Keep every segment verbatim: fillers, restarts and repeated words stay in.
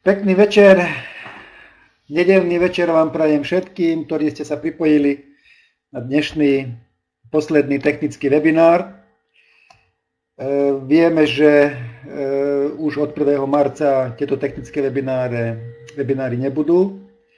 Pekný večer, nedeľný večer vám prajem všetkým, ktorí ste sa pripojili na dnešný posledný technický webinár. E, vieme, že e, už od prvého marca tieto technické webináre, webináry nebudú.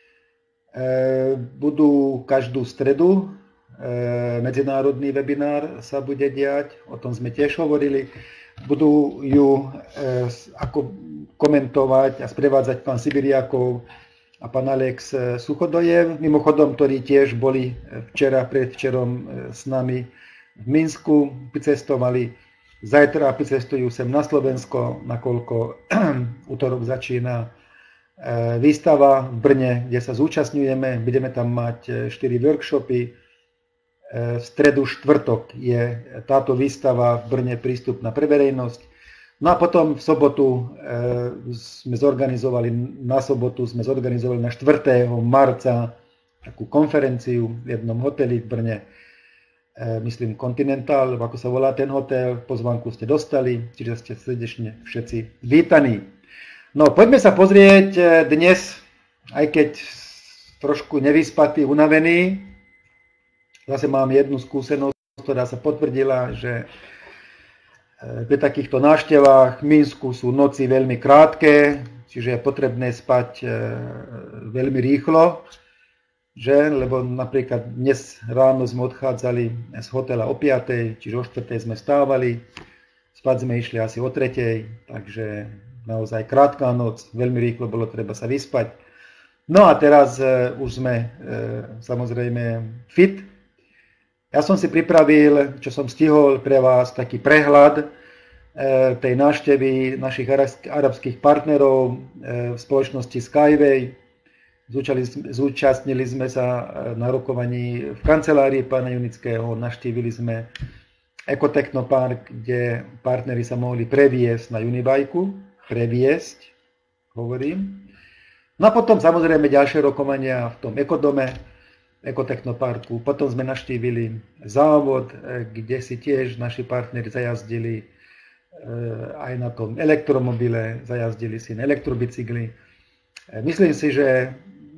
E, budú každú stredu, e, medzinárodný webinár sa bude diať, o tom sme tiež hovorili. Budú ju e, ako komentovať a sprevádzať pán Sibiriakov a pán Alex Suchodojev, mimochodom, ktorí tiež boli včera, predvčerom s nami v Minsku, pricestovali, zajtra pricestujú sem na Slovensko, nakoľko utorok začína výstava v Brne, kde sa zúčastňujeme, budeme tam mať štyri workshopy. V stredu štvrtok je táto výstava v Brne prístupná pre verejnosť. No a potom v sobotu e, sme zorganizovali, na sobotu sme zorganizovali na štvrtého marca takú konferenciu v jednom hoteli v Brne, e, myslím Continental, ako sa volá ten hotel, pozvánku ste dostali, čiže ste srdečne všetci vítaní. No poďme sa pozrieť dnes, aj keď trošku nevyspatý, unavený, zase mám jednu skúsenosť, ktorá sa potvrdila, že pri takýchto návštevách v Minsku sú noci veľmi krátke, čiže je potrebné spať veľmi rýchlo, že? Lebo napríklad dnes ráno sme odchádzali z hotela o piatej, čiže o štvrtej sme stávali, spať sme išli asi o tretej, takže naozaj krátka noc, veľmi rýchlo bolo treba sa vyspať. No a teraz už sme samozrejme fit. Ja som si pripravil, čo som stihol pre vás, taký prehľad tej návštevy našich arabských partnerov v spoločnosti Skyway. Zúčastnili sme sa na rokovaní v kancelárii pána Junického, navštívili sme Ekotechnopark, kde partneri sa mohli previesť na Unibajku, previesť, hovorím. No a potom samozrejme ďalšie rokovania v tom Ekodome, Ekotechnoparku. Potom sme navštívili závod, kde si tiež naši partneri zajazdili aj na tom elektromobile, zajazdili si na elektrobicykli. Myslím si, že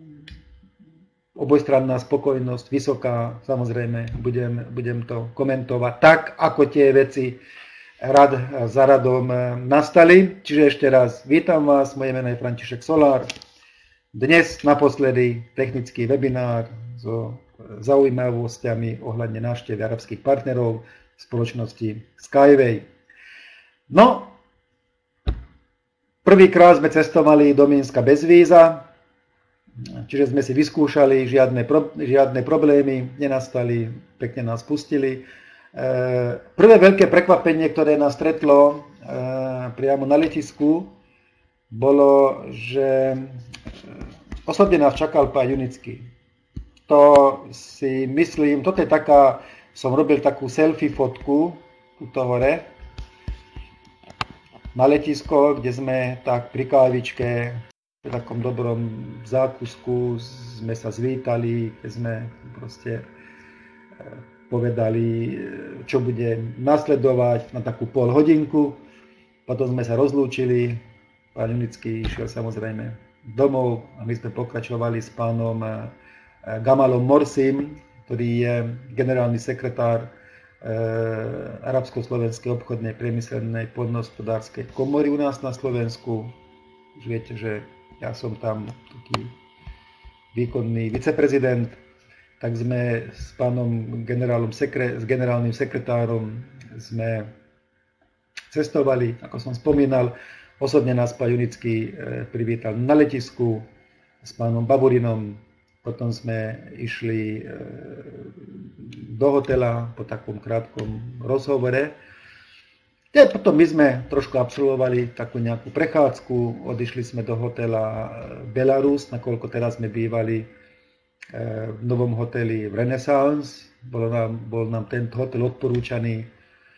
obojstranná spokojnosť vysoká, samozrejme budem, budem to komentovať tak, ako tie veci rad za radom nastali. Čiže ešte raz vítam vás, moje meno je František Solár. Dnes naposledy technický webinár so zaujímavosťami ohľadne návštevy arabských partnerov v spoločnosti Skyway. No, prvýkrát sme cestovali do Mínska bez víza, čiže sme si vyskúšali, žiadne, pro, žiadne problémy nenastali, pekne nás pustili. Prvé veľké prekvapenie, ktoré nás stretlo priamo na letisku, bolo, že osobne nás čakal pán Junický. To si myslím, toto je taká, som robil takú selfie fotku, tuto hore, na letisko, kde sme tak pri kávičke, v takom dobrom zákusku sme sa zvítali, keď sme proste povedali, čo bude nasledovať na takú pol hodinku. Potom sme sa rozlúčili, pán Junický išiel samozrejme domov a my sme pokračovali s pánom Gamalom Morsim, ktorý je generálny sekretár e, Arabsko-slovenskej obchodnej, priemyselnej, poľnohospodárskej komory u nás na Slovensku. Už viete, že ja som tam taký výkonný viceprezident, tak sme s pánom generálom sekre, s generálnym sekretárom sme cestovali, ako som spomínal. Osobne nás pán Junický privítal na letisku s pánom Baburinom. Potom sme išli do hotela po takom krátkom rozhovore. Potom my sme trošku absolvovali takú nejakú prechádzku. Odišli sme do hotela Belarus, nakoľko teraz sme bývali v novom hoteli v Renaissance. Bol nám, bol nám tento hotel odporúčaný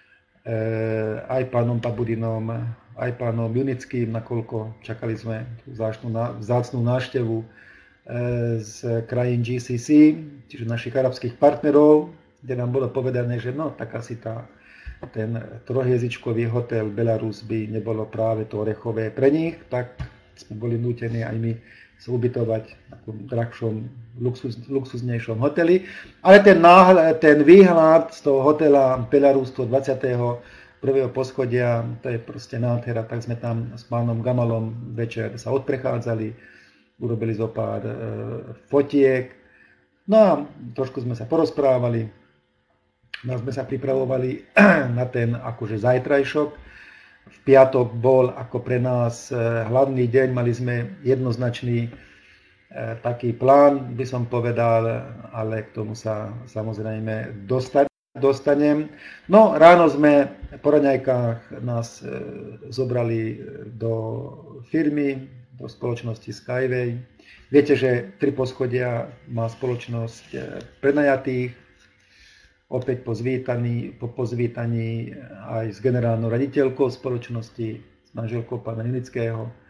aj pánom Baburinom, aj pánom Junickým, nakoľko čakali sme vzácnu návštevu z krajín G C C, čiže našich arabských partnerov, kde nám bolo povedané, že no, tak asi tá, ten trojhviezdičkový hotel Belarus by nebolo práve to orechové pre nich, tak sme boli nútení aj my sa ubytovať v takom drahšom, luxus, luxuznejšom hoteli. Ale ten, náhľad, ten výhľad z toho hotela Belarus dvadsiateho prvého poschodia, to je proste nádhera, tak sme tam s pánom Gamalom večer sa odprechádzali, urobili zo pár e, fotiek, no a trošku sme sa porozprávali, no a sme sa pripravovali na ten akože zajtrajšok. V piatok bol ako pre nás hlavný deň, mali sme jednoznačný e, taký plán, by som povedal, ale k tomu sa samozrejme dostať. dostanem. No, ráno sme po raňajkách nás e, zobrali do firmy, do spoločnosti Skyway. Viete, že tri poschodia má spoločnosť e, prenajatých, opäť po zvítaní, po pozvítaní aj s generálnou raditeľkou spoločnosti, s manželkou pána Junického, e,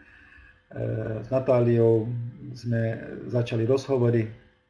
s Natáliou sme začali rozhovory.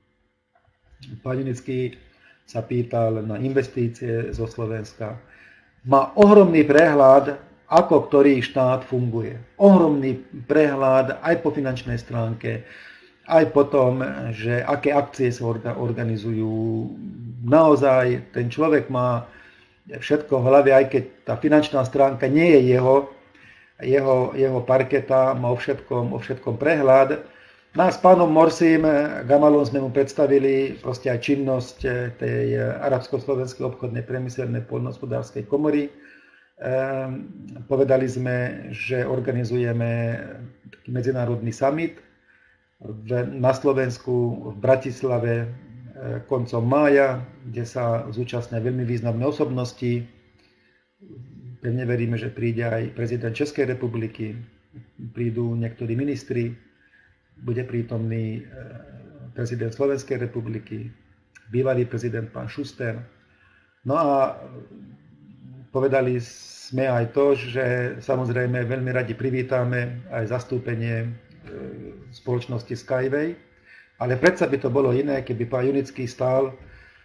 Pán Junický sa pýtal na investície zo Slovenska. Má ohromný prehľad, ako ktorý štát funguje. Ohromný prehľad aj po finančnej stránke, aj po tom, že aké akcie sa organizujú. Naozaj ten človek má všetko v hlave, aj keď tá finančná stránka nie je jeho, jeho, jeho parketa, má o všetkom, o všetkom prehľad. No a s pánom Morsim Gamalom sme mu predstavili proste aj činnosť tej Arabsko-slovenskej obchodnej priemyselnej poľnohospodárskej komory. Ehm, povedali sme, že organizujeme taký medzinárodný summit v, na Slovensku v Bratislave e, koncom mája, kde sa zúčastnia veľmi významné osobnosti. Pevne veríme, že príde aj prezident Českej republiky, prídu niektorí ministri, bude prítomný prezident Slovenskej republiky, bývalý prezident pán Šuster. No a povedali sme aj to, že samozrejme veľmi radi privítame aj zastúpenie spoločnosti Skyway, ale predsa by to bolo iné, keby pán Junický stál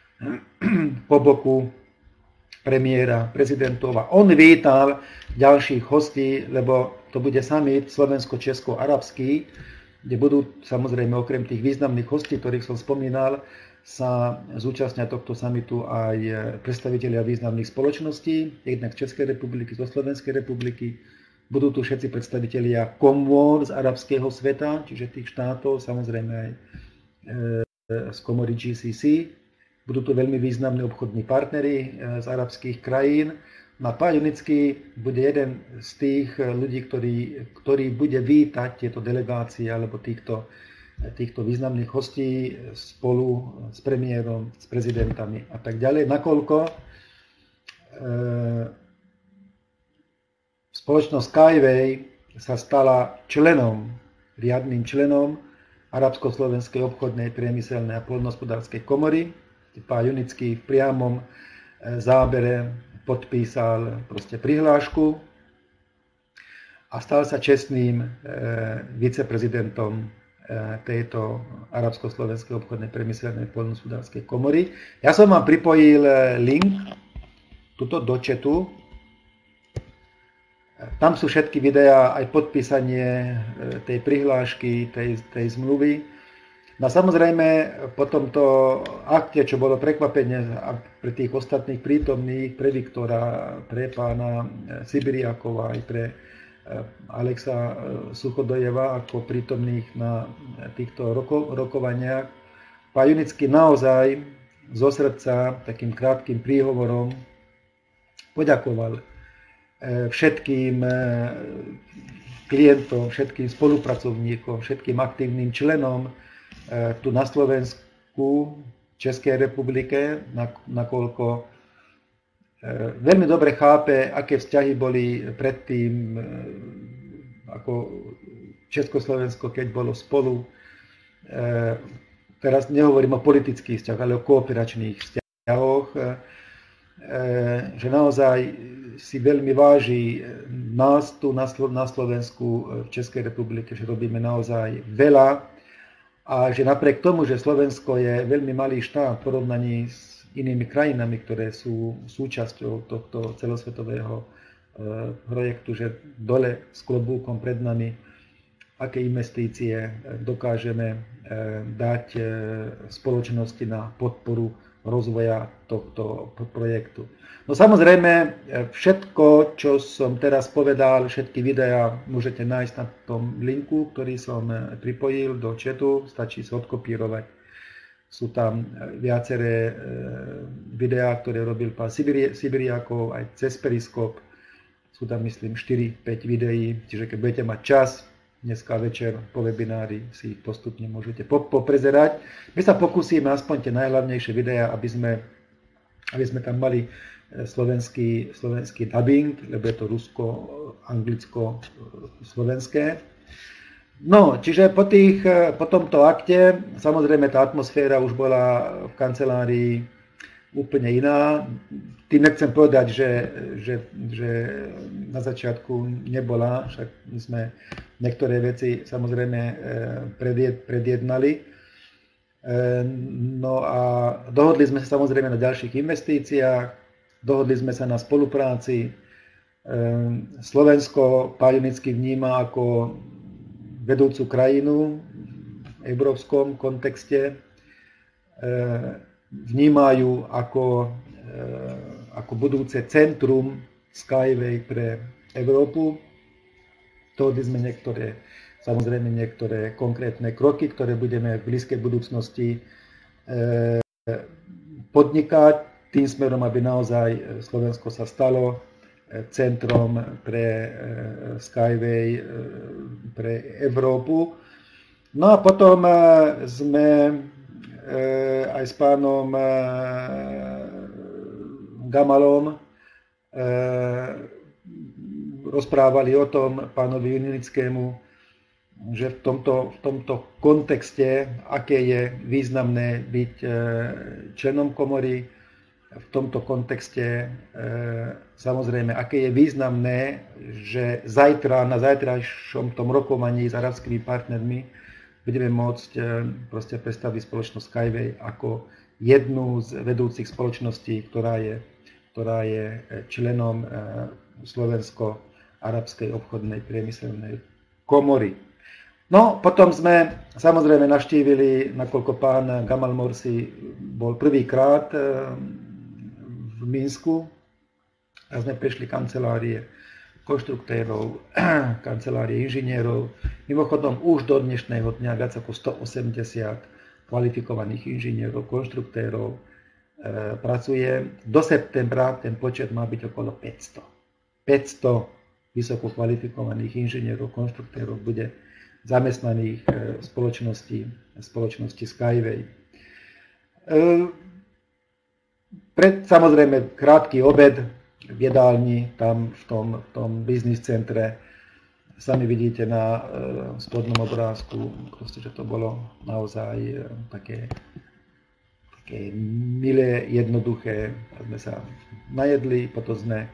po boku premiéra, prezidentov a on vítal ďalších hostí, lebo to bude summit slovensko-česko-arabský, kde budú samozrejme okrem tých významných hostí, ktorých som spomínal, sa zúčastnia tohto summitu aj predstavitelia významných spoločností, jednak z Českej republiky, zo Slovenskej republiky. Budú tu všetci predstavitelia komôr z arabského sveta, čiže tých štátov, samozrejme aj z komory G C C. Budú tu veľmi významní obchodní partneri z arabských krajín. A pán Junický bude jeden z tých ľudí, ktorý, ktorý bude vítať tieto delegácie alebo týchto, týchto významných hostí spolu s premiérom, s prezidentami a tak ďalej. Nakoľko e, spoločnosť Skyway sa stala členom, riadnym členom Arabsko-slovenskej obchodnej, priemyselnej a poľnohospodárskej komory. Pán Junický v priamom zábere podpísal proste prihlášku a stal sa čestným e, viceprezidentom e, tejto Arabsko-slovenskej obchodnej priemyselnej poľnohospodárskej komory. Ja som vám pripojil link tuto do chatu. Tam sú všetky videá, aj podpísanie tej prihlášky, tej, tej zmluvy. No samozrejme, po tomto akte, čo bolo prekvapenie pre tých ostatných prítomných, pre Viktora, pre pána Sibiriakova, aj pre Alexa Suchodojeva ako prítomných na týchto roko, rokovaniach, pán Junický naozaj zo srdca takým krátkým príhovorom poďakoval všetkým klientom, všetkým spolupracovníkom, všetkým aktívnym členom tu na Slovensku, Českej republike, nakoľko veľmi dobre chápe, aké vzťahy boli predtým, ako Československo, keď bolo spolu. Teraz nehovorím o politických vzťahoch, ale o kooperačných vzťahoch, že naozaj si veľmi váži nás tu na Slovensku, v Českej republike, že robíme naozaj veľa. A že napriek tomu, že Slovensko je veľmi malý štát v porovnaní s inými krajinami, ktoré sú súčasťou tohto celosvetového projektu, že dole s klobúkom pred nami aké investície dokážeme dať spoločnosti na podporu rozvoja tohto projektu. No samozrejme, všetko, čo som teraz povedal, všetky videá môžete nájsť na tom linku, ktorý som pripojil do chatu, stačí sa odkopírovať. Sú tam viaceré videá, ktoré robil pán Sibiriakov aj cez Periskop. Sú tam, myslím, štyri päť videí, čiže keď budete mať čas, dneska večer po webinári si ich postupne môžete poprezerať. My sa pokúsime aspoň tie najhlavnejšie videá, aby sme, aby sme tam mali slovenský, slovenský dubbing, lebo je to rusko, anglicko, slovenské. No, čiže po, tých, po tomto akte, samozrejme tá atmosféra už bola v kancelárii úplne iná. Tým nechcem povedať, že, že, že na začiatku nebola, však my sme niektoré veci samozrejme predjed, predjednali. No a dohodli sme sa samozrejme na ďalších investíciách, dohodli sme sa na spolupráci. Slovensko pán Junický vníma ako vedúcu krajinu v európskom kontexte, vnímajú ako, ako budúce centrum Skyway pre Európu. Dohodli sme niektoré, samozrejme niektoré konkrétne kroky, ktoré budeme v blízkej budúcnosti podnikať tým smerom, aby naozaj Slovensko sa stalo centrom pre Skyway pre Európu. No a potom sme aj s pánom Gamalom rozprávali o tom pánovi Junickému, že v tomto, v tomto kontexte, aké je významné byť členom komory, v tomto kontexte samozrejme, aké je významné, že zajtra, na zajtrajšom tom rokovaní s arabskými partnermi budeme môcť proste predstaviť spoločnosť Skyway ako jednu z vedúcich spoločností, ktorá je, ktorá je členom Slovensko-arabskej obchodnej priemyselnej komory. No, potom sme samozrejme navštívili, nakoľko pán Gamal Morsi bol prvýkrát v Minsku a sme prešli kancelárie konštruktérov, kancelárie inžinierov. Mimochodom, už do dnešného dňa viac ako stoosemdesiat kvalifikovaných inžinierov, konštruktérov e, pracuje. Do septembra ten počet má byť okolo päťsto. päťsto vysoko kvalifikovaných inžinierov, konštruktérov bude zamestnaných v spoločnosti, spoločnosti Skyway. E, Pred, samozrejme, krátky obed v jedálni, tam v tom, v tom biznis centre. Sami vidíte na e, spodnom obrázku, proste, že to bolo naozaj e, také, také milé, jednoduché. Sme sa najedli, potom sme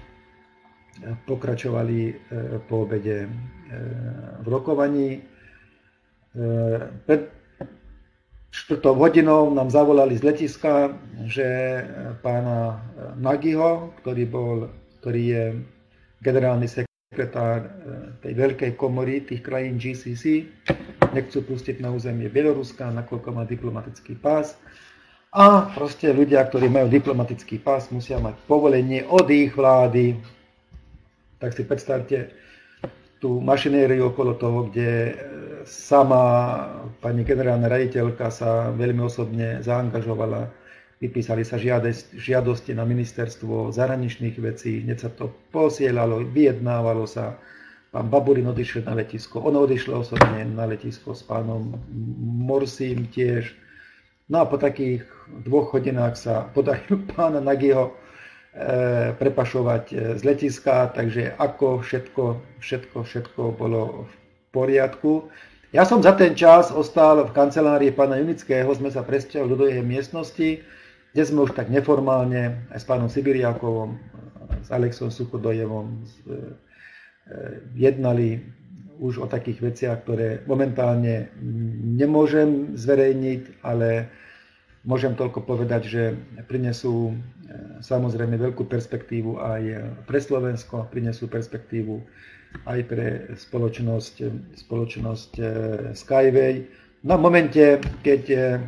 pokračovali e, po obede e, v rokovaní. E, pred, štvrtou hodinou nám zavolali z letiska, že pána Nagyho, ktorý, bol, ktorý je generálny sekretár tej veľkej komory tých krajín G C C, nechcú pustiť na územie Bieloruska, nakoľko má diplomatický pás. A proste ľudia, ktorí majú diplomatický pás, musia mať povolenie od ich vlády. Tak si predstavte tú mašinériu okolo toho, kde sama pani generálna riaditeľka sa veľmi osobne zaangažovala. Vypísali sa žiadosti na ministerstvo zahraničných vecí, hneď sa to posielalo, vyjednávalo sa. Pán Baburin odišiel na letisko, on odišiel osobne na letisko s pánom Morsím tiež. No a po takých dvoch hodinách sa podarilo pána Nagyho e, prepašovať z letiska, takže ako všetko, všetko, všetko bolo v poriadku. Ja som za ten čas ostal v kancelárii pána Junického, sme sa presťahovali do jeho miestnosti, kde sme už tak neformálne aj s pánom Sibiriakovom, s Alexom Suchodojevom jednali už o takých veciach, ktoré momentálne nemôžem zverejniť, ale môžem toľko povedať, že prinesú samozrejme veľkú perspektívu aj pre Slovensko, prinesú perspektívu aj pre spoločnosť, spoločnosť Skyway. Na momente, keď,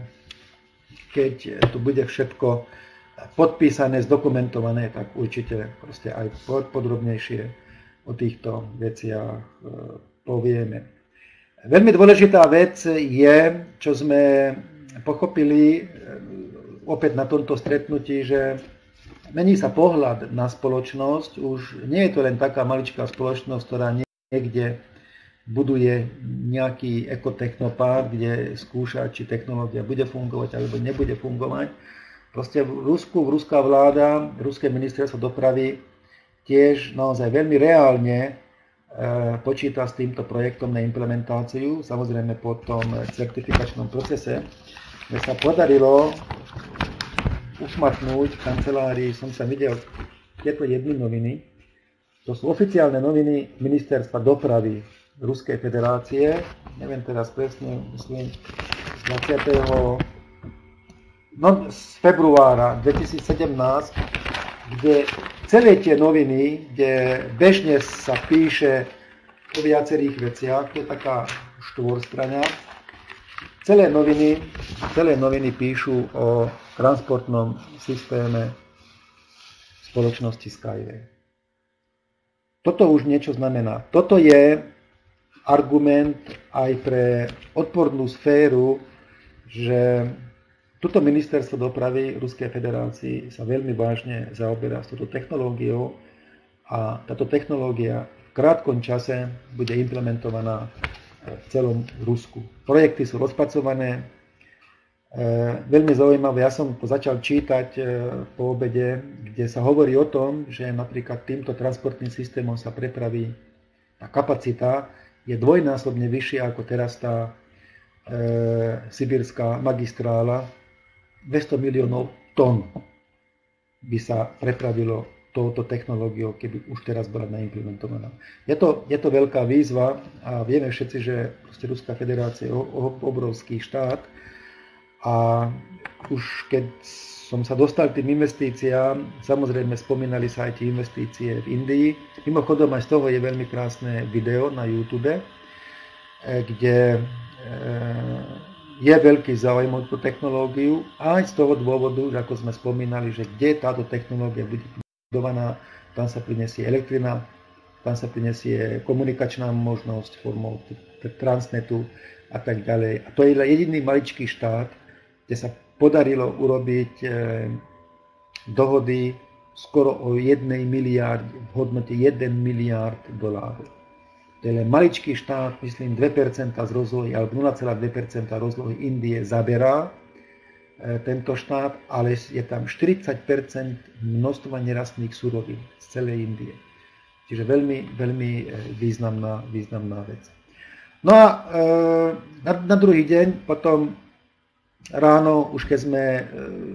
keď to bude všetko podpísané, zdokumentované, tak určite proste aj podrobnejšie o týchto veciach povieme. Veľmi dôležitá vec je, čo sme pochopili opäť na tomto stretnutí, že mení sa pohľad na spoločnosť. Už nie je to len taká maličká spoločnosť, ktorá niekde buduje nejaký ekotechnopárk, kde skúša, či technológia bude fungovať alebo nebude fungovať. Proste v Rusku, ruská vláda, ruské ministerstvo dopravy tiež naozaj veľmi reálne e, počíta s týmto projektom na implementáciu. Samozrejme po tom certifikačnom procese, kde sa podarilo ušmatnúť v kancelárii, som sa videl tieto jedny noviny. To sú oficiálne noviny Ministerstva dopravy Ruskej federácie. Neviem teraz presne, myslím, dvadsiateho No, z februára dvetisícsedemnásť, kde celé tie noviny, kde bežne sa píše o viacerých veciach, to je taká štvorstrana, celé noviny, celé noviny píšu o transportnom systéme spoločnosti Skyway. Toto už niečo znamená. Toto je argument aj pre odpornú sféru, že toto ministerstvo dopravy Ruskej federácii sa veľmi vážne zaoberá s touto technológiou a táto technológia v krátkom čase bude implementovaná v celom Rusku. Projekty sú rozpracované, veľmi zaujímavé. Ja som to začal čítať po obede, kde sa hovorí o tom, že napríklad týmto transportným systémom sa prepraví, tá kapacita je dvojnásobne vyššia ako teraz tá e, sibírska magistrála. dvesto miliónov tón by sa prepravilo touto technológiou, keby už teraz bola naimplementovaná. Je to, je to veľká výzva a vieme všetci, že Ruská federácia je obrovský štát a už keď som sa dostal k tým investíciám, samozrejme spomínali sa aj tie investície v Indii. Mimochodom aj z toho je veľmi krásne video na YouTube, kde je veľký záujem o tú technológiu aj z toho dôvodu, že ako sme spomínali, že kde táto technológia bude budovaná, tam sa prinesie elektrina, tam sa prinesie komunikačná možnosť formou transnetu a tak ďalej. A to je jediný maličký štát, kde sa podarilo urobiť dohody skoro o jednej miliarde, v hodnote jeden miliárd dolárov. To je len maličký štát, myslím dve percentá z rozlohy, alebo nula celá dve percenta rozlohy Indie zaberá e, tento štát, ale je tam štyridsať percent množstva nerastných surovín z celej Indie. Čiže veľmi, veľmi významná, významná vec. No a e, na, na druhý deň, potom ráno, už keď sme e,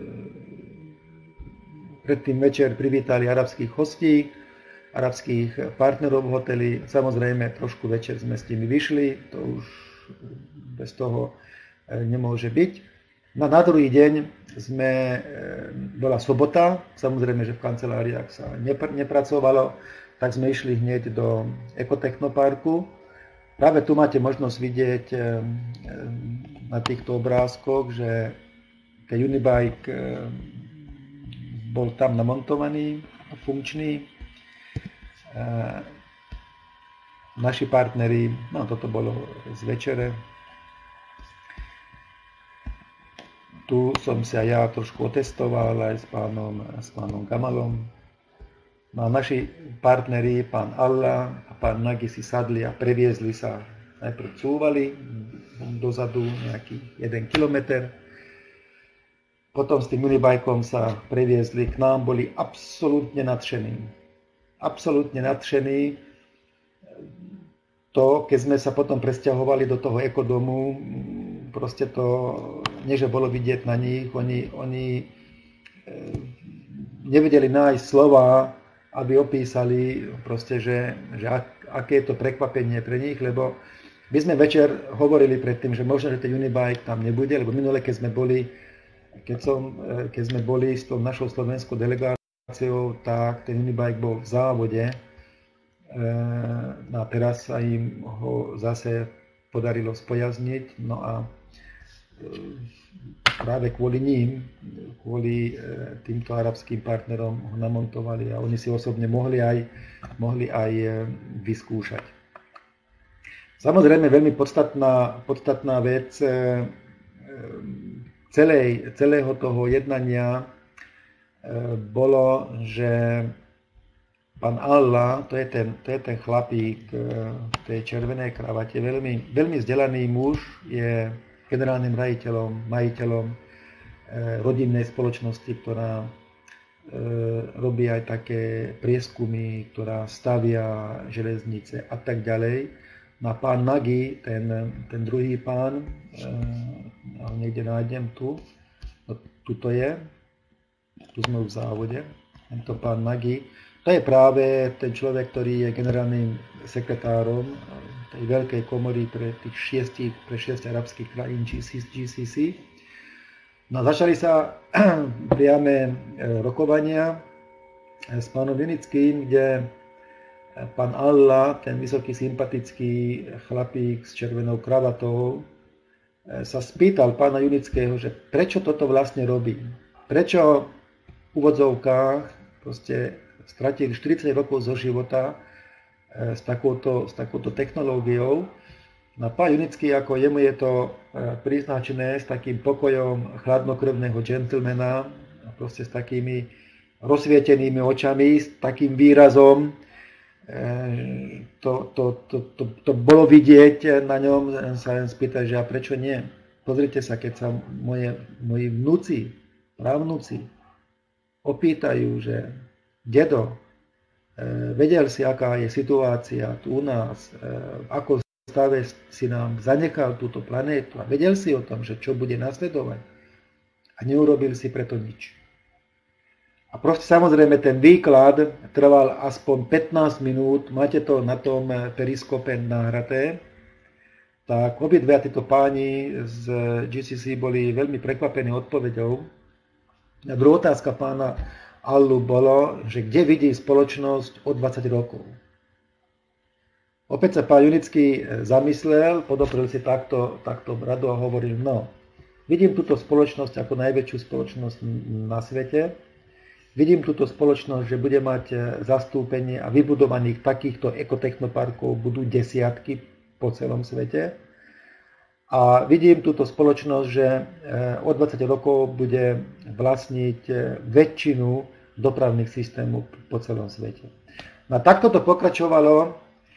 predtým večer privítali arabských hostí, arabských partnerov v hoteli. Samozrejme, trošku večer sme s nimi vyšli, to už bez toho nemôže byť. No na druhý deň sme, bola sobota, samozrejme, že v kanceláriách sa nepr- nepracovalo, tak sme išli hneď do ekotechnoparku. Práve tu máte možnosť vidieť na týchto obrázkoch, že ten Unibike bol tam namontovaný, funkčný. Naši partneri, no toto bolo z večere. Tu som sa ja trošku otestoval aj s pánom, s pánom Kamalom. No a naši partneri, pán Allah a pán Nagy si sadli a previezli sa, najprv cúvali dozadu nejaký jeden kilometr. Potom s tým unibajkom sa previezli k nám, boli absolútne nadšení. Absolútne nadšení. To, keď sme sa potom presťahovali do toho ekodomu, proste to, nie že bolo vidieť na nich, oni, oni nevedeli nájsť slova, aby opísali proste, že, že ak, aké je to prekvapenie pre nich, lebo my sme večer hovorili predtým, že možno, že ten Unibike tam nebude, lebo minule, keď sme boli, keď, som, keď sme boli s tou našou slovenskou delegáciou, situáciou, tak ten Unibike bol v závode. No a teraz sa im ho zase podarilo spojazniť. No a práve kvôli ním, kvôli týmto arabským partnerom ho namontovali a oni si osobne mohli aj, mohli aj vyskúšať. Samozrejme veľmi podstatná, podstatná vec celej, celého toho jednania bolo, že pán Allah, to je ten, to je ten chlapík v tej červenej kravate, veľmi, veľmi vzdelaný muž, je generálnym majiteľom, majiteľom rodinnej spoločnosti, ktorá robí aj také prieskumy, ktorá stavia železnice a tak ďalej. No a pán Nagy, ten, ten druhý pán, ja ho niekde nájdem tu, no, tuto je, tu sme v závode, tento pán Nagy, to je práve ten človek, ktorý je generálnym sekretárom tej veľkej komory pre tých šiestich, pre šiesť arabských krajín G C C. No a začali sa priame rokovania s pánom Junickým, kde pán Allah, ten vysoký sympatický chlapík s červenou kravatou, sa spýtal pána Junického, že prečo toto vlastne robí. Prečo v úvodzovkách proste stratili štyridsať rokov zo života s takouto, s takouto technológiou. Na pán Junický, ako jemu je to priznačené, s takým pokojom chladnokrvného gentlemana, proste s takými rozsvietenými očami, s takým výrazom, to, to, to, to, to bolo vidieť na ňom, sa len spýtať, že a prečo nie? Pozrite sa, keď sa moje, moji vnúci, právnúci opýtajú, že dedo, vedel si, aká je situácia tu u nás, ako stave si nám zanechal túto planétu a vedel si o tom, že čo bude nasledovať a neurobil si preto nič. A proste samozrejme ten výklad trval aspoň pätnásť minút, máte to na tom periskope nahraté, tak obidve títo páni z G C C boli veľmi prekvapení odpoveďou. A druhá otázka pána Allu bolo, že kde vidí spoločnosť o dvadsať rokov. Opäť sa pán Junický zamyslel, podoprel si takto, takto bradu a hovoril, no, vidím túto spoločnosť ako najväčšiu spoločnosť na svete, vidím túto spoločnosť, že bude mať zastúpenie a vybudovaných takýchto ekotechnoparkov budú desiatky po celom svete. A vidím túto spoločnosť, že o dvadsať rokov bude vlastniť väčšinu dopravných systémov po celom svete. No takto to pokračovalo,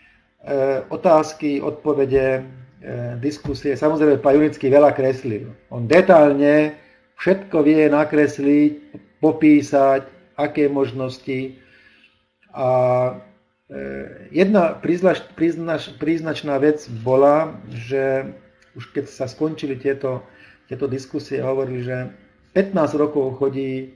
otázky, odpovede, diskusie. Samozrejme, pán Junický veľa kreslil. On detálne všetko vie nakresliť, popísať, aké možnosti. A jedna príznačná vec bola, že už keď sa skončili tieto, tieto diskusie, hovorili, že pätnásť rokov chodí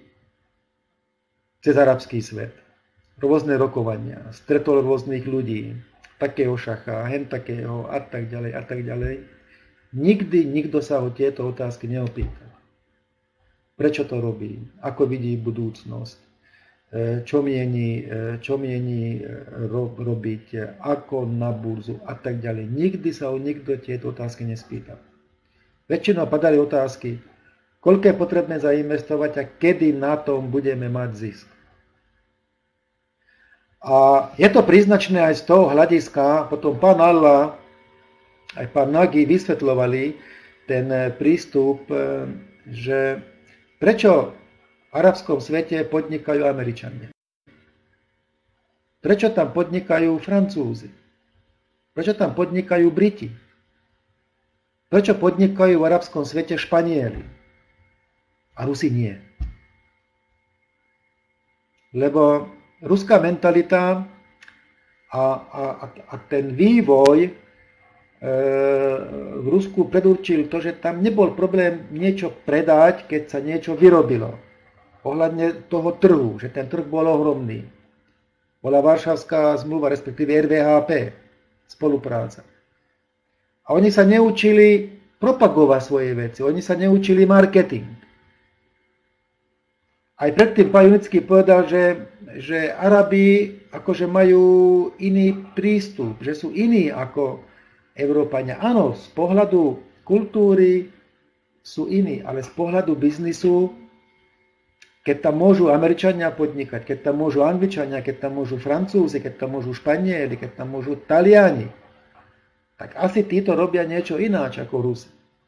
cez arabský svet. Rôzne rokovania, stretol rôznych ľudí, takého šacha, hen takého a tak ďalej a tak ďalej. Nikdy nikto sa o tieto otázky neopýta. Prečo to robí? Ako vidí budúcnosť? Čo mieni, čo mieni robiť? Ako na burzu? A tak ďalej. Nikdy sa o nikto tieto otázky nespýta. Väčšinou padali otázky, koľko je potrebné zainvestovať a kedy na tom budeme mať zisk. A je to príznačné aj z toho hľadiska, potom pán Allah, aj pán Nagy vysvetľovali ten prístup, že prečo v arabskom svete podnikajú Američania? Prečo tam podnikajú Francúzi? Prečo tam podnikajú Briti? Prečo podnikajú v arabskom svete Španieli? A Rusi nie. Lebo ruská mentalita a, a, a ten vývoj e, v Rusku predurčil to, že tam nebol problém niečo predať, keď sa niečo vyrobilo. Ohľadne toho trhu, že ten trh bol ohromný. Bola Varšavská zmluva, respektíve R V H P, spolupráca. A oni sa neučili propagovať svoje veci, oni sa neučili marketing. Aj predtým pán Junický povedal, že, že Arabi akože majú iný prístup, že sú iní ako Európania. Áno, z pohľadu kultúry sú iní, ale z pohľadu biznisu, keď tam môžu Američania podnikať, keď tam môžu Angličania, keď tam môžu Francúzi, keď tam môžu Španieli, keď tam môžu Taliani, tak asi títo robia niečo ináč ako Rusi.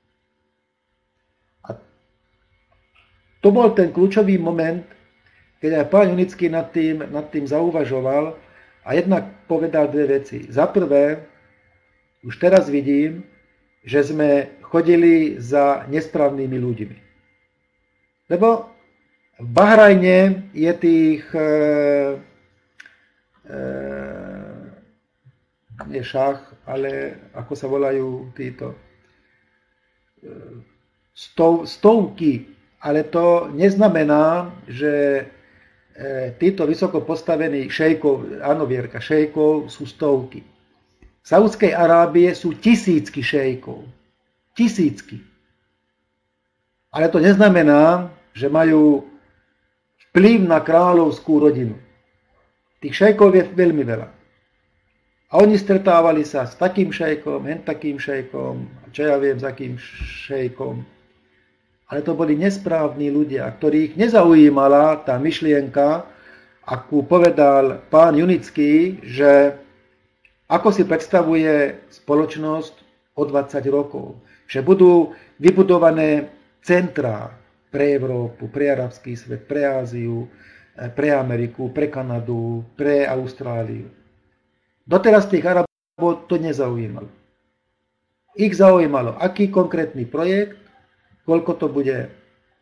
A to bol ten kľúčový moment, keď aj pán Junický nad tým, nad tým zauvažoval a jednak povedal dve veci. Za prvé, už teraz vidím, že sme chodili za nesprávnymi ľuďmi. Lebo v Bahrajne je tých e, e, nie šach, ale ako sa volajú títo e, stov, stovky, ale to neznamená, že e, títo vysoko postavení šejkov, áno Vierka, šejkov sú stovky. V Saúdskej Arábie sú tisícky šejkov. Tisícky. Ale to neznamená, že majú vplyv na kráľovskú rodinu. Tých šejkov je veľmi veľa. A oni stretávali sa s takým šejkom, hen takým šejkom, čo ja viem, s akým šejkom. Ale to boli nesprávni ľudia, ktorých nezaujímala tá myšlienka, akú povedal pán Junický, že ako si predstavuje spoločnosť o dvadsať rokov. Že budú vybudované centrá pre Európu, pre arabský svet, pre Áziu, pre Ameriku, pre Kanadu, pre Austráliu. Doteraz tých Arabov to nezaujímalo. Ich zaujímalo, aký konkrétny projekt, koľko to bude e,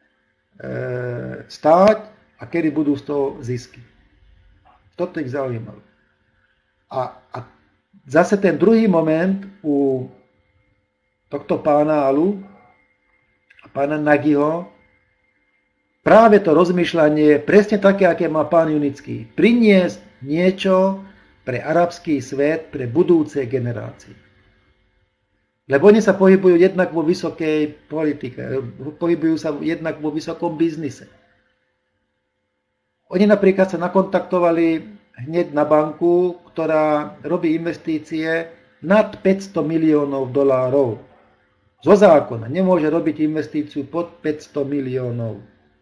stáť a kedy budú z toho zisky. Toto ich zaujímalo. A, a zase ten druhý moment u tohto pána Alu a pána Nagyho, práve to rozmýšľanie je presne také, aké má pán Junický. Priniesť niečo pre arabský svet, pre budúce generácie. Lebo oni sa pohybujú jednak vo vysokej politike, pohybujú sa jednak vo vysokom biznise. Oni napríklad sa nakontaktovali hneď na banku, ktorá robí investície nad päťsto miliónov dolárov. Zo zákona nemôže robiť investíciu pod päťsto miliónov.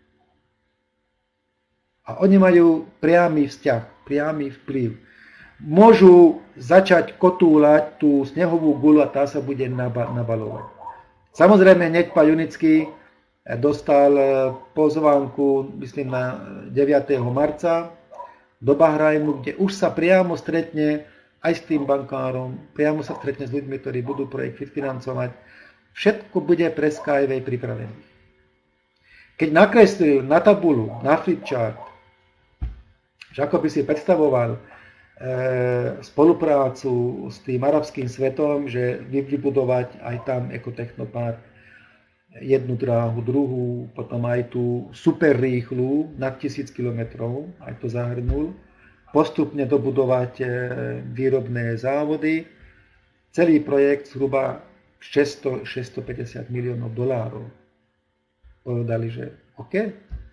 A oni majú priamy vzťah, priamy vplyv. Môžu začať kotúľať tú snehovú guľu a tá sa bude nabalovať. Samozrejme, hneď pán Junický dostal pozvánku, myslím, na deviateho marca do Bahrajnu, kde už sa priamo stretne aj s tým bankárom, priamo sa stretne s ľuďmi, ktorí budú projekt financovať. Všetko bude pre Skyway pripravené. Keď nakreslil na tabulu, na flipchart, že ako by si predstavoval e, spoluprácu s tým arabským svetom, že vybudovať aj tam ekotechnopark, jednu dráhu, druhú, potom aj tú super rýchlu nad tisíc kilometrov, aj to zahrnul, postupne dobudovať e, výrobné závody. Celý projekt zhruba šesťsto až šesťstopäťdesiat miliónov dolárov. Povedali, že OK.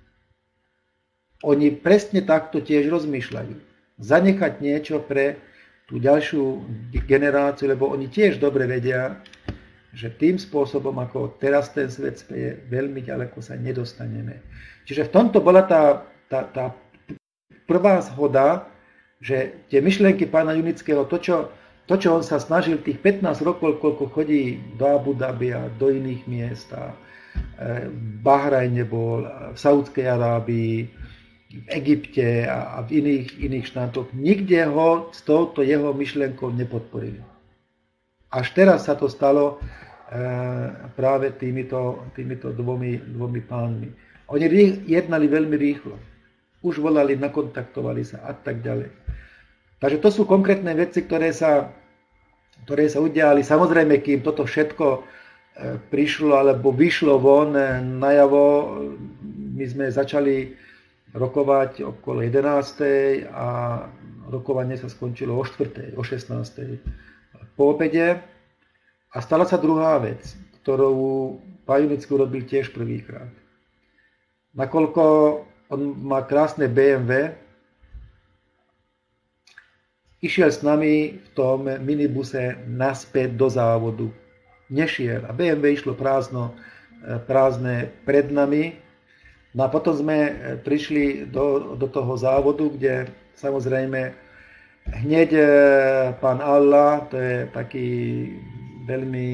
Oni presne takto tiež rozmýšľajú. Zanechať niečo pre tú ďalšiu generáciu, lebo oni tiež dobre vedia, že tým spôsobom, ako teraz ten svet speje, veľmi ďaleko sa nedostaneme. Čiže v tomto bola tá, tá, tá prvá zhoda, že tie myšlienky pána Junického, to čo, to, čo on sa snažil tých pätnásť rokov, koľko chodí do Abu Dhabi a do iných miest, a v Bahrajne bol, v Saúdskej Arábii, v Egypte a v iných, iných štátoch, nikde ho s touto jeho myšlienkou nepodporili. Až teraz sa to stalo práve týmito, týmito dvomi, dvomi pánmi. Oni jednali veľmi rýchlo. Už volali, nakontaktovali sa a tak ďalej. Takže to sú konkrétne veci, ktoré sa, ktoré sa udiali. Samozrejme, kým toto všetko prišlo alebo vyšlo von najavo, my sme začali rokovať okolo jedenástej a rokovanie sa skončilo o štvrtej, o šestnástej po obede. A stala sa druhá vec, ktorú pán Junický urobil tiež prvýkrát. Nakoľko on má krásne bé em vé, išiel s nami v tom minibuse naspäť do závodu. Nešiel a bé em vé išlo prázdno, prázdne pred nami. No a potom sme prišli do, do toho závodu, kde samozrejme hneď pán Allah, to je taký veľmi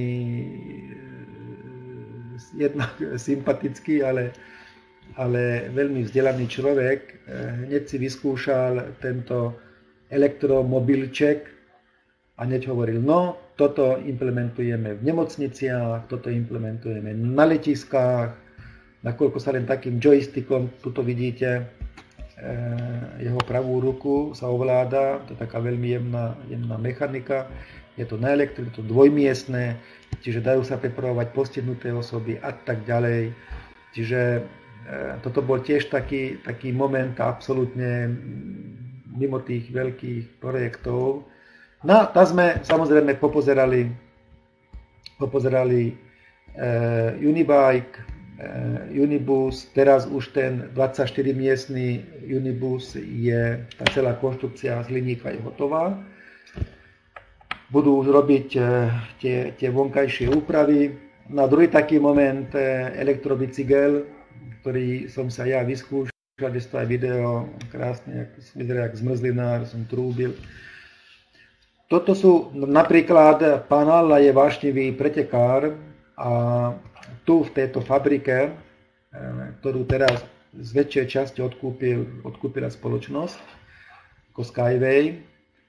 jednak sympatický, ale, ale veľmi vzdelaný človek, hneď si vyskúšal tento elektromobilček a hneď hovoril, no, toto implementujeme v nemocniciach, toto implementujeme na letiskách, nakoľko sa len takým joystickom, tuto vidíte, jeho pravú ruku sa ovláda, to je taká veľmi jemná, jemná mechanika, je to na elektri, je to dvojmiestne, čiže dajú sa prepravovať postihnuté osoby a tak ďalej. Čiže e, toto bol tiež taký, taký moment absolútne mimo tých veľkých projektov. No a tam sme samozrejme popozerali, popozerali e, Unibike, Unibus, teraz už ten dvadsaťštyri-miestny Unibus je, tá celá konštrukcia z hliníka je hotová. Budú už robiť tie, tie vonkajšie úpravy. Na druhý taký moment elektrobicykel, ktorý som sa ja vyskúšal, kde je to aj video, krásne, vyzerá jak zmrzlinár, som trúbil. Toto sú napríklad, pán Allah je vášnivý pretekár a tu v tejto fabrike, ktorú teraz z väčšej časti odkúpil, odkúpila spoločnosť ako Skyway,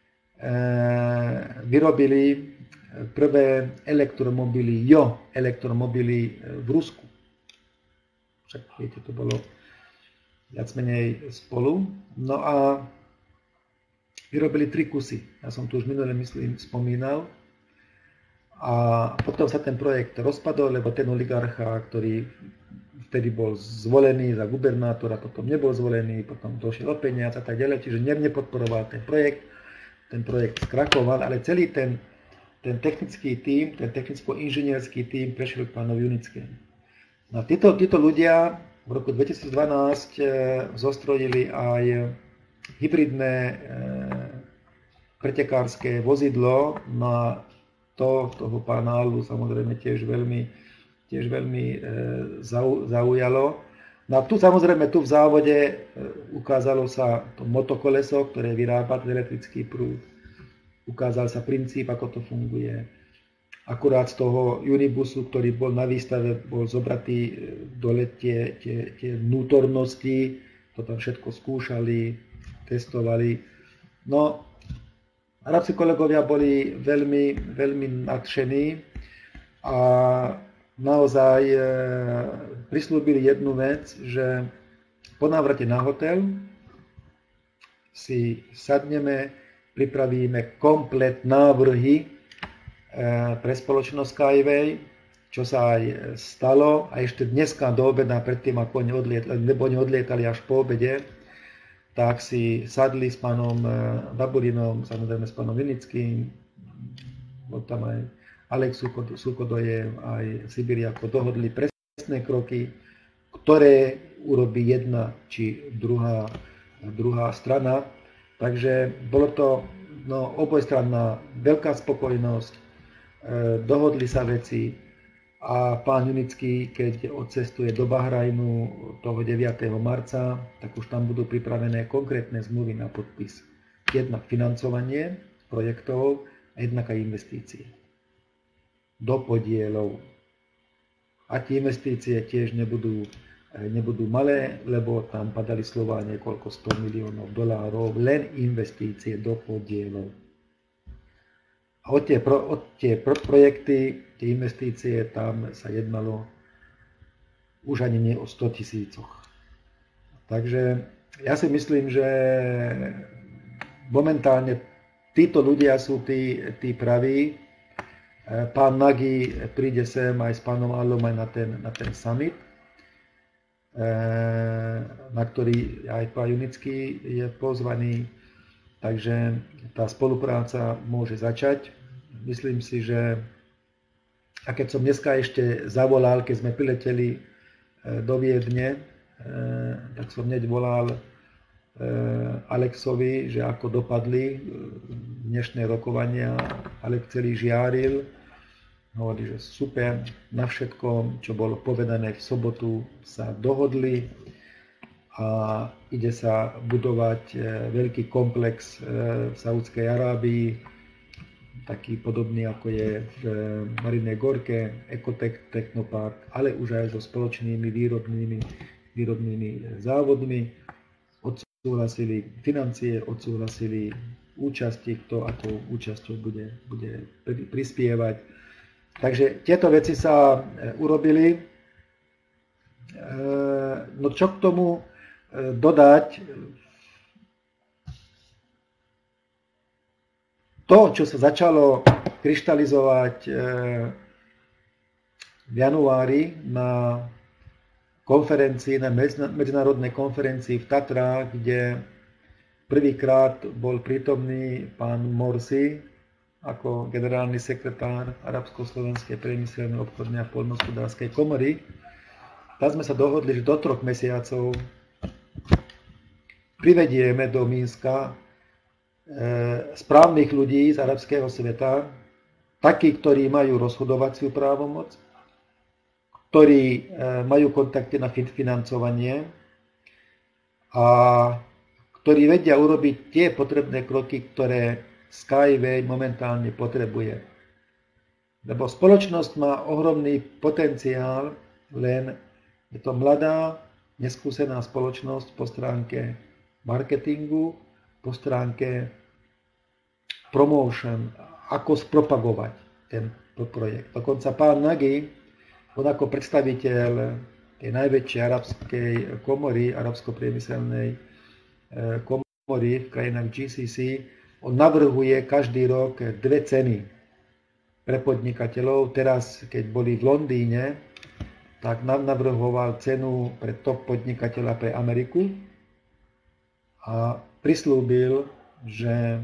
vyrobili prvé elektromobily, jo, elektromobily v Rusku. Však viete, to bolo viac menej spolu. No a vyrobili tri kusy. Ja som tu už minule, myslím, spomínal. A potom sa ten projekt rozpadol, lebo ten oligarcha, ktorý vtedy bol zvolený za gubernátora, potom nebol zvolený, potom došiel o peniaz a tak ďalej, čiže nepodporoval ten projekt. Ten projekt skrachoval, ale celý ten, ten technický tím, ten technicko-inžinierský tím prešiel k pánovi Junickému. No, títo, títo ľudia v roku dvetisícdvanásť e, zostrojili aj hybridné e, pretekárske vozidlo na To toho pána Allu samozrejme tiež veľmi, tiež veľmi e, zau, zaujalo. No a tu samozrejme tu v závode e, ukázalo sa to motokoleso, ktoré vyrába elektrický prúd. Ukázal sa princíp, ako to funguje. Akurát z toho Unibusu, ktorý bol na výstave, bol zobratý dole tie, tie, tie vnútornosti, to tam všetko skúšali, testovali. No, arabskí kolegovia boli veľmi, veľmi nadšení a naozaj e, prislúbili jednu vec, že po návrate na hotel si sadneme, pripravíme komplet návrhy e, pre spoločnosť Skyway, čo sa aj stalo a ešte dneska do obeda, predtým ako oni odlietali, nebo oni odlietali až po obede, tak si sadli s pánom Baburinom, samozrejme s pánom Vinickým, bol tam aj Alex Suchodojev, aj Sibiriako, dohodli presné kroky, ktoré urobí jedna či druhá, druhá strana. Takže bolo to no, obojstranná veľká spokojnosť, dohodli sa veci a pán Junický, keď odcestuje do Bahrajnu toho deviateho marca, tak už tam budú pripravené konkrétne zmluvy na podpis. Jednak financovanie projektov a jednak aj investície do podielov. A tie investície tiež nebudú, nebudú malé, lebo tam padali slová niekoľko sto miliónov dolárov, len investície do podielov. A od tie, pro, od tie pro, projekty, tie investície, tam sa jednalo už ani nie o sto tisícoch. Takže ja si myslím, že momentálne títo ľudia sú tí, tí praví. Pán Nagy príde sem aj s pánom Allom aj na ten, na ten summit, na ktorý aj pán Junický je pozvaný. Takže tá spolupráca môže začať. Myslím si, že a keď som dneska ešte zavolal, keď sme prileteli do Viedne, tak som hneď volal Alexovi, že ako dopadli dnešné rokovania. Alex celý žiaril, hovorí, že super, na všetkom, čo bolo povedané v sobotu, sa dohodli a ide sa budovať veľký komplex v Saúdskej Arábii, taký podobný ako je v Marinej Gorke, Ecotech Technopark, ale už aj so spoločnými výrobnými, výrobnými závodmi. Odsúhlasili financie, odsúhlasili účasti, kto ako účasťou bude, bude prispievať. Takže tieto veci sa urobili. No čo k tomu dodať? To, čo sa začalo kryštalizovať v januári na konferencii, na medzinárodnej konferencii v Tatrách, kde prvýkrát bol prítomný pán Morsi ako generálny sekretár Arabsko-slovenskej priemyselnej, obchodnej a poľnohospodárskej komory. Tam sme sa dohodli, že do troch mesiacov privedieme do Mínska správnych ľudí z arabského sveta, takí, ktorí majú rozhodovaciu právomoc, ktorí majú kontakty na financovanie a ktorí vedia urobiť tie potrebné kroky, ktoré Skyway momentálne potrebuje. Lebo spoločnosť má ohromný potenciál, len je to mladá, neskúsená spoločnosť po stránke marketingu, po stránke promotion, ako spropagovať ten projekt. Dokonca pán Nagy, on ako predstaviteľ tej najväčšej arabskej komory, arabsko-priemyselnej komory v krajinách G C C, on navrhuje každý rok dve ceny pre podnikateľov. Teraz, keď boli v Londýne, tak nám navrhoval cenu pre top podnikateľa pre Ameriku a prislúbil, že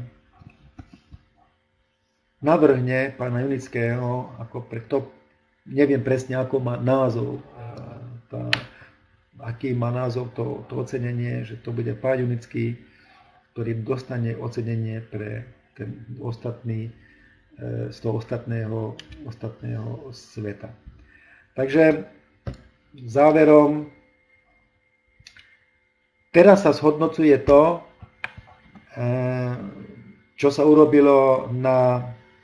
navrhne pána Junického ako pre top, neviem presne, ako má názov, tá, aký má názov to, to ocenenie, že to bude pán Junický, ktorý dostane ocenenie pre ten ostatný, z toho ostatného, ostatného sveta. Takže záverom, teraz sa zhodnocuje to, čo sa urobilo na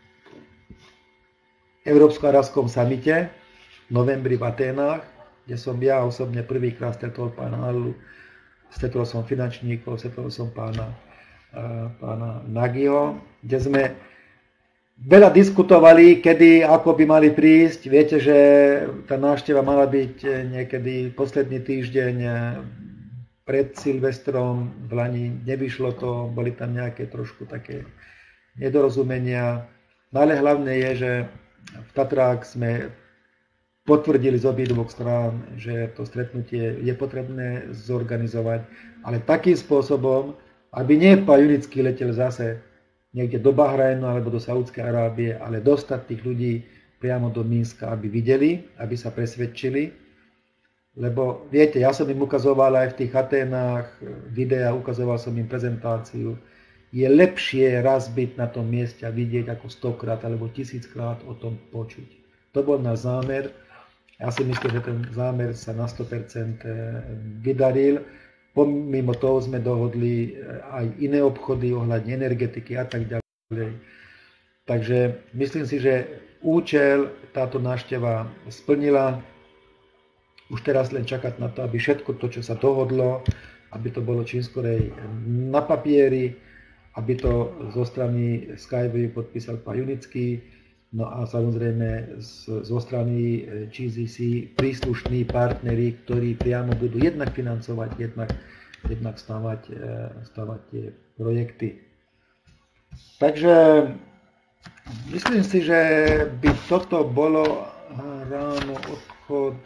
Európsko-arabskom samite v novembri v Aténách, kde som ja osobne prvýkrát stretol pána Allu, stretol som finančníkov, stretol som pána, pána Nagyho, kde sme veľa diskutovali, kedy, ako by mali prísť. Viete, že tá návšteva mala byť niekedy posledný týždeň pred Silvestrom, v Lani nevyšlo to, boli tam nejaké trošku také nedorozumenia. No ale hlavné je, že v Tatrách sme potvrdili z obidvoch strán, že to stretnutie je potrebné zorganizovať, ale takým spôsobom, aby nie pán Junický letel zase niekde do Bahrajnu alebo do Saúdskej Arábie, ale dostať tých ľudí priamo do Mínska, aby videli, aby sa presvedčili. Lebo viete, ja som im ukazoval aj v tých Aténách videa, ukazoval som im prezentáciu. Je lepšie raz byť na tom mieste a vidieť ako stokrát alebo tisíckrát o tom počuť. To bol náš zámer. Ja si myslím, že ten zámer sa na sto percent vydaril. Pomimo toho sme dohodli aj iné obchody ohľadne energetiky a tak ďalej. Takže myslím si, že účel táto návšteva splnila. Už teraz len čakať na to, aby všetko to, čo sa dohodlo, aby to bolo čím skorej na papieri, aby to zo strany Skyway podpísal pán Junický, no a samozrejme zo strany G C C príslušní partneri, ktorí priamo budú jednak financovať, jednak, jednak stavať, stavať tie projekty. Takže myslím si, že by toto bolo ráno odchod.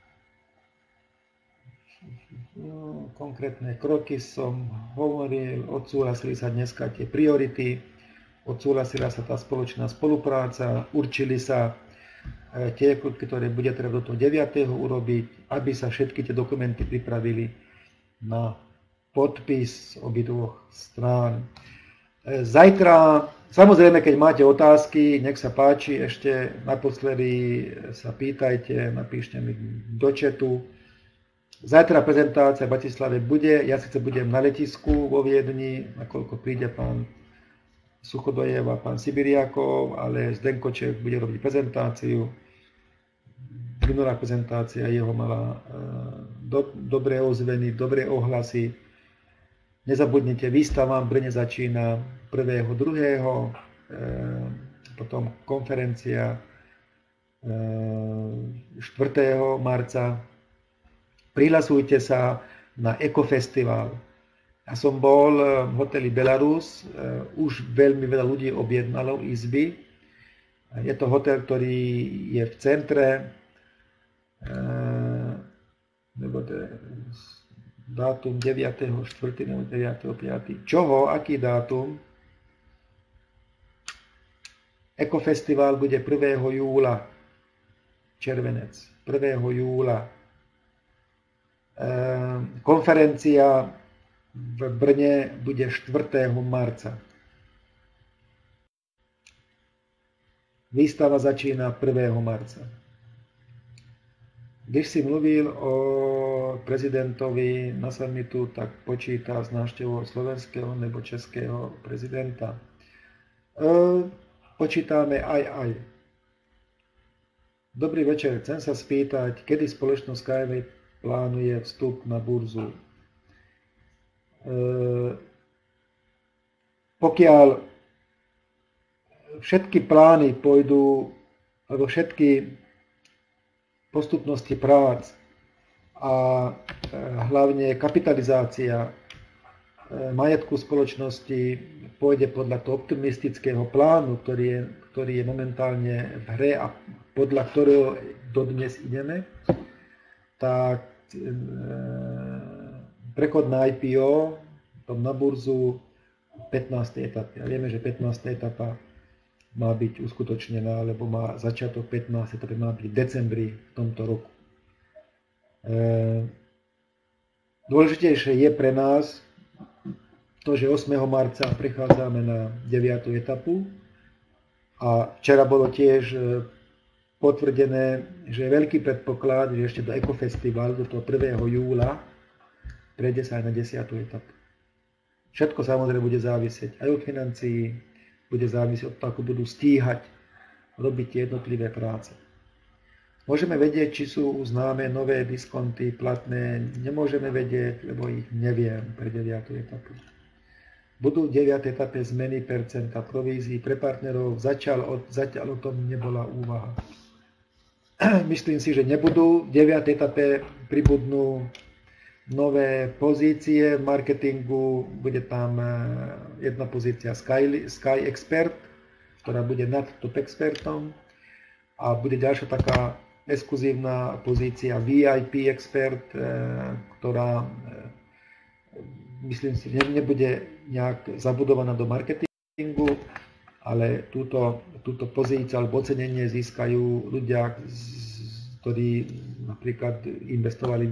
No, konkrétne kroky som hovoril, odsúhlasili sa dneska tie priority, odsúhlasila sa tá spoločná spolupráca, určili sa tie, ktoré bude treba do toho deviateho urobiť, aby sa všetky tie dokumenty pripravili na podpis obidvoch strán. Zajtra, samozrejme, keď máte otázky, nech sa páči, ešte naposledy sa pýtajte, napíšte mi do chatu. Zajtra prezentácia v Bratislave bude, ja síce budem na letisku vo Viedni, nakoľko príde pán Suchodojev a pán Sibiriakov, ale Zdenkoček bude robiť prezentáciu. Minulá prezentácia jeho mala do, dobré ozveny, dobré ohlasy. Nezabudnite, výstava v Brne začína prvého druhého potom konferencia štvrtého marca. Prihlasujte sa na Ekofestival. Ja som bol v hoteli Belarus, už veľmi veľa ľudí objednalo izby. Je to hotel, ktorý je v centre, nebo dátum deviateho štvrtého nebo deviateho piateho Čoho? Aký dátum? Ekofestival bude prvého júla. Červenec. prvého júla. Konferencia v Brne bude štvrtého marca. Výstava začína prvého marca. Když si mluvil o prezidentovi na summitu, tak počíta s návštevou slovenského nebo českého prezidenta. E, počítame aj aj. Dobrý večer, chcem sa spýtať, kedy spoločnosť Skyway plánuje vstup na burzu. E, pokiaľ všetky plány pôjdu, alebo všetky postupnosti prác a hlavne kapitalizácia majetku spoločnosti pôjde podľa toho optimistického plánu, ktorý je, ktorý je momentálne v hre a podľa ktorého dodnes ideme, tak prechod na í pé ó na burzu pätnástej etapy. A vieme, že pätnásta etapa má byť uskutočnená, alebo má začiatok pätnástej etapy má byť v decembri v tomto roku. Dôležitejšie je pre nás to, že ôsmeho marca prechádzame na deviatu etapu a včera bolo tiež potvrdené, že je veľký predpoklad, že ešte do Ekofestivalu, do toho prvého júla, prejde sa aj na desiatu etapu. Všetko samozrejme bude závisieť aj od financií, bude závisieť od toho, ako budú stíhať robiť tie jednotlivé práce. Môžeme vedieť, či sú známe nové diskonty platné, nemôžeme vedieť, lebo ich neviem pre deviatu etapu. Budú v deviatej etape zmeny percenta provízií pre partnerov, zatiaľ, zatiaľ o tom nebola úvaha. Myslím si, že nebudú. V deviatej etape pribudnú nové pozície v marketingu, bude tam jedna pozícia Sky, Sky Expert, ktorá bude nad top expertom a bude ďalšia taká exkluzívna pozícia vé í pé Expert, ktorá myslím si, nebude nejak zabudovaná do marketingu, ale túto, túto pozíciu alebo ocenenie získajú ľudia, ktorí napríklad investovali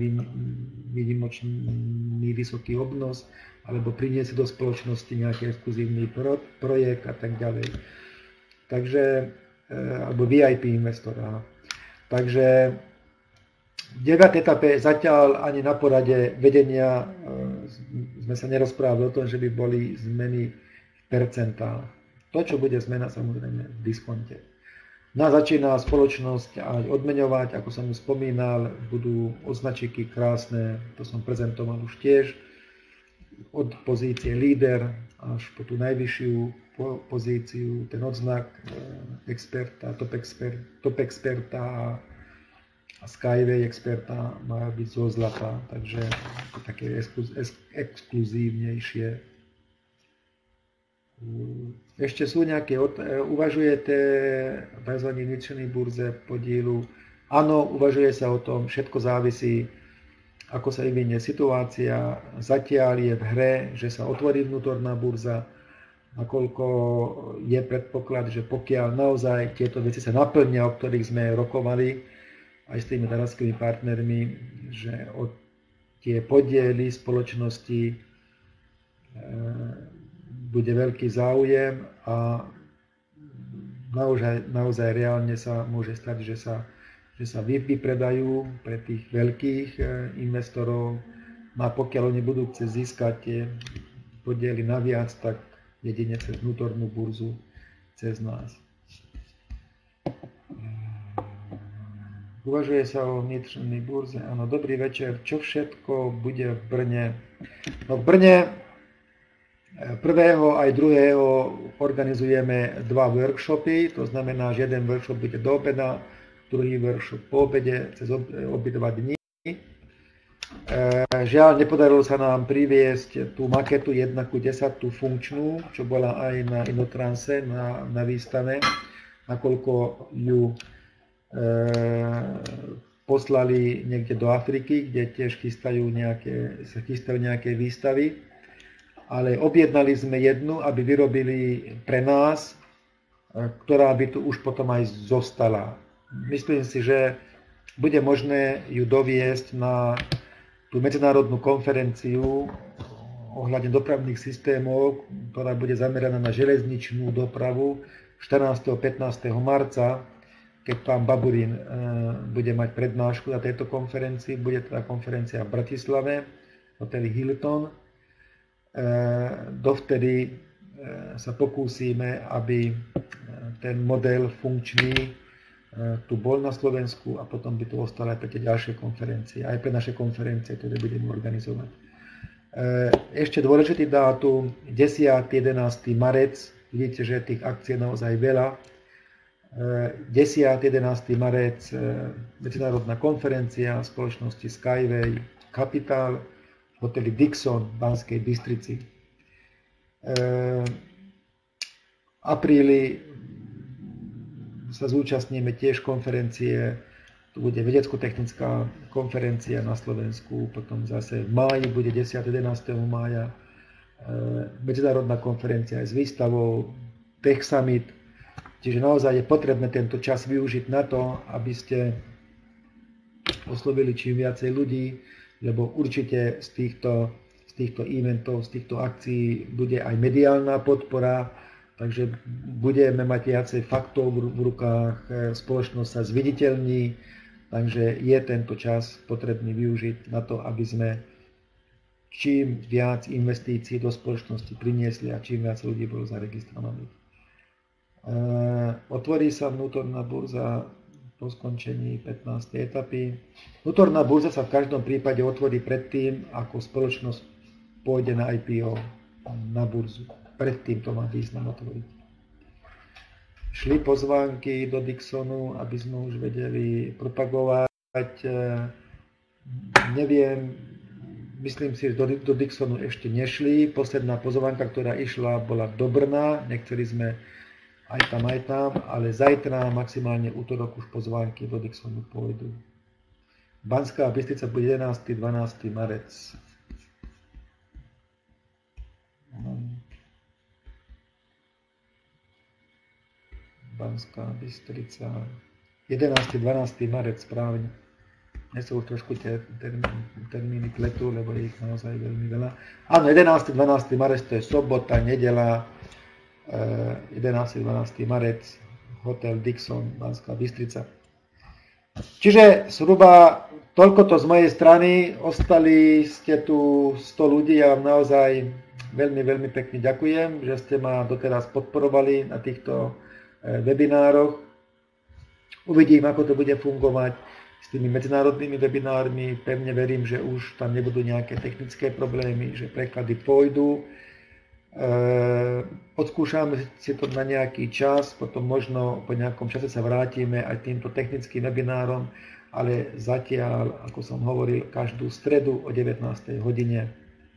výnimočný vysoký obnos alebo priniesli do spoločnosti nejaký exkluzívny pro, projekt a tak ďalej. Takže, alebo vé í pé investora. Takže v deviatej etape zatiaľ ani na porade vedenia sme sa nerozprávali o tom, že by boli zmeny v percentách. To, čo bude zmena, samozrejme v diskonte. No a začína spoločnosť aj odmeňovať, ako som už spomínal, budú označiky krásne, to som prezentoval už tiež, od pozície líder až po tú najvyššiu pozíciu, ten odznak experta, top, expert, top experta a Skyway experta má byť zo zlata, takže také exkluzívnejšie. Ešte sú nejaké, uvažujete tzv. vnitřní burze podílu? Áno, uvažuje sa o tom, všetko závisí, ako sa vyvinie situácia. Zatiaľ je v hre, že sa otvorí vnútorná burza nakoľko je predpoklad, že pokiaľ naozaj tieto veci sa naplnia, o ktorých sme rokovali aj s tými daraskými partnermi, že o tie podiely spoločnosti e, bude veľký záujem a naozaj, naozaj reálne sa môže stať, že sa, že sa vypredajú pre tých veľkých e, investorov. No a pokiaľ oni budú chcieť získať tie podiely naviac, tak jedine cez vnútornú burzu, cez nás. Uvažuje sa o vnútornej burze. Áno, dobrý večer. Čo všetko bude v Brne? No v Brne prvého aj druhého organizujeme dva workshopy, to znamená, že jeden workshop bude do obeda, druhý workshop po obede, cez obidva dni. Žiaľ, nepodarilo sa nám priviesť tú maketu jedna ku desať, tú funkčnú, čo bola aj na Inotranse, na, na výstave, nakoľko ju e, poslali niekde do Afriky, kde tiež chystajú nejaké, sa chystajú nejaké výstavy. Ale objednali sme jednu, aby vyrobili pre nás, ktorá by tu už potom aj zostala. Myslím si, že bude možné ju doviesť na tú medzinárodnú konferenciu ohľadne dopravných systémov, ktorá bude zameraná na železničnú dopravu štrnásteho a pätnásteho marca, keď pán Baburín bude mať prednášku na tejto konferencii. Bude teda konferencia v Bratislave, v hoteli Hilton. Dovtedy sa pokúsime, aby ten model funkčný tu bol na Slovensku a potom by tu ostalo aj pre tie ďalšie konferencie, aj pre naše konferencie, ktoré budeme organizovať. Ešte dôležitý dátum, desiateho jedenásteho marec, vidíte, že tých akcií je naozaj veľa. desiateho jedenásteho marec, medzinárodná konferencia spoločnosti Skyway Capital v hoteli Dixon v Banskej Bystrici. V apríli sa zúčastníme tiež konferencie, tu bude vedecko-technická konferencia na Slovensku, potom zase v máji bude desiateho a jedenásteho mája medzinárodná konferencia aj s výstavou Tech Summit, čiže naozaj je potrebné tento čas využiť na to, aby ste oslovili čím viacej ľudí, lebo určite z týchto, z týchto eventov, z týchto akcií bude aj mediálna podpora. Takže budeme mať viacej faktov v rukách, spoločnosť sa zviditeľní, takže je tento čas potrebný využiť na to, aby sme čím viac investícií do spoločnosti priniesli a čím viac ľudí bolo zaregistrovaných. Otvorí sa vnútorná burza po skončení pätnástej etapy. Vnútorná burza sa v každom prípade otvorí predtým, ako spoločnosť pôjde na í pé ó, na burzu. Predtým to má význam otvoriť. Šli pozvánky do Dixonu, aby sme už vedeli propagovať. Neviem, myslím si, že do, do Dixonu ešte nešli. Posledná pozvánka, ktorá išla, bola do Brna. Nechceli sme aj tam, aj tam, ale zajtra, maximálne útorok, už pozvánky do Dixonu pôjdu. Banská Bystrica bude jedenásteho a dvanásteho marec. Banská Bystrica, jedenásteho a dvanásteho marec, správne. Dnes sa už trošku tie termíny, termíny pletú, lebo je ich naozaj veľmi veľa. Áno, jedenásteho a dvanásteho marec, to je sobota, nedeľa, jedenásteho a dvanásteho marec, hotel Dixon, Banská Bystrica. Čiže zhruba toľko to z mojej strany, ostali ste tu sto ľudí, ja vám naozaj veľmi, veľmi pekne ďakujem, že ste ma doteraz podporovali na týchto webinároch. Uvidím, ako to bude fungovať s tými medzinárodnými webinármi. Pevne verím, že už tam nebudú nejaké technické problémy, že preklady pôjdu. Odskúšame si to na nejaký čas, potom možno po nejakom čase sa vrátime aj týmto technickým webinárom, ale zatiaľ, ako som hovoril, každú stredu o devätnástej hodine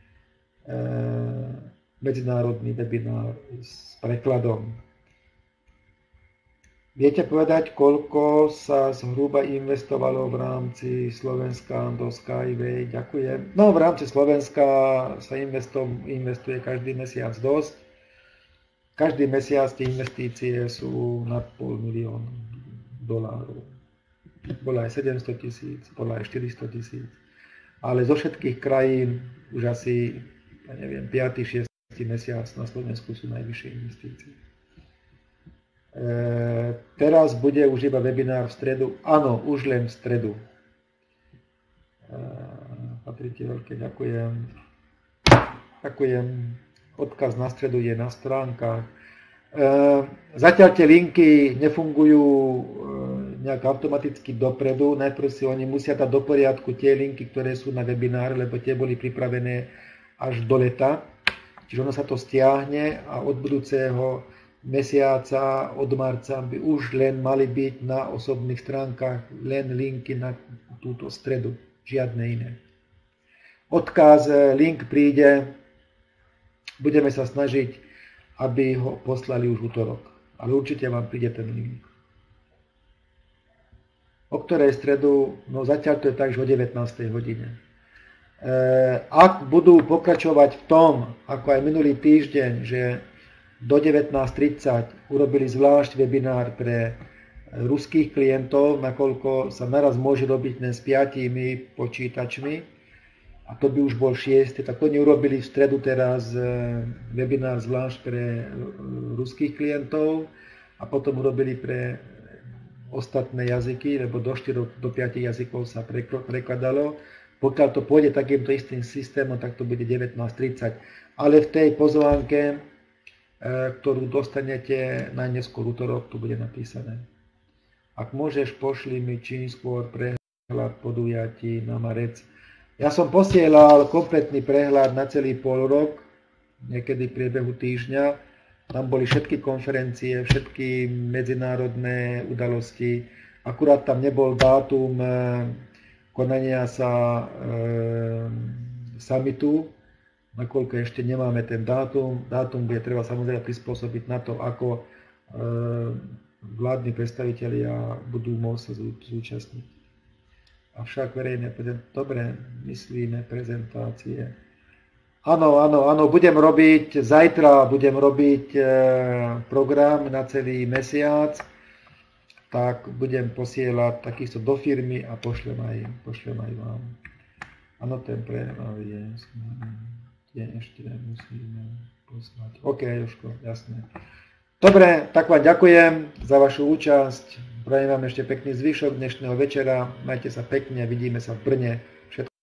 medzinárodný webinár s prekladom. Viete povedať, koľko sa zhruba investovalo v rámci Slovenska do Skyway? Ďakujem. No, v rámci Slovenska sa investuje každý mesiac dosť. každý mesiac tie investície sú nad pol milión dolárov. Bola aj sedemsto tisíc, bola aj štyristo tisíc. Ale zo všetkých krajín už asi, ja neviem, piaty šiesty mesiac na Slovensku sú najvyššie investície. E, teraz bude už iba webinár v stredu. Áno, už len v stredu. E, Patrite veľké, ďakujem. Ďakujem. Odkaz na stredu je na stránkach. E, zatiaľ tie linky nefungujú e, nejak automaticky dopredu. Najprv si oni musia dať do poriadku tie linky, ktoré sú na webináre, lebo tie boli pripravené až do leta. Čiže ono sa to stiahne a od budúceho mesiaca, od marca by už len mali byť na osobných stránkach len linky na túto stredu, žiadne iné. Odkaz, link príde, budeme sa snažiť, aby ho poslali už útorok, ale určite vám príde ten link. O ktorej stredu, no zatiaľ to je tak, že o devätnástej hodine. Ak budú pokračovať v tom, ako aj minulý týždeň, že do devätnásť tridsať urobili zvlášť webinár pre ruských klientov, nakoľko sa naraz môže robiť len s piatimi počítačmi, a to by už bol šiesty, tak oni urobili v stredu teraz webinár zvlášť pre ruských klientov a potom urobili pre ostatné jazyky, lebo do štyroch, do piatich jazykov sa prekladalo. Pokiaľ to pôjde takýmto istým systémom, tak to bude devätnásť tridsať. Ale v tej pozvánke, ktorú dostanete najneskôr útorok, to bude napísané. Ak môžeš, pošli mi čím skôr prehľad podujatí na marec. Ja som posielal kompletný prehľad na celý pol rok, niekedy v priebehu týždňa. Tam boli všetky konferencie, všetky medzinárodné udalosti. Akurát tam nebol dátum konania sa e, summitu, nakoľko ešte nemáme ten dátum. Dátum bude treba samozrejme prispôsobiť na to, ako e, vládni predstavitelia budú môcť sa zúčastniť. Avšak verejné prezentácie, dobre, myslíme prezentácie. Áno, áno, áno, budem robiť, zajtra budem robiť e, program na celý mesiac, tak budem posielať takisto do firmy a pošlem aj, pošlem aj vám. Áno, ten prehľad je, je ešte musíme poslať. OK, Jožko, jasné. Dobre, tak vám ďakujem za vašu účasť. Prajem vám ešte pekný zvyšok dnešného večera. Majte sa pekne a vidíme sa v Brne.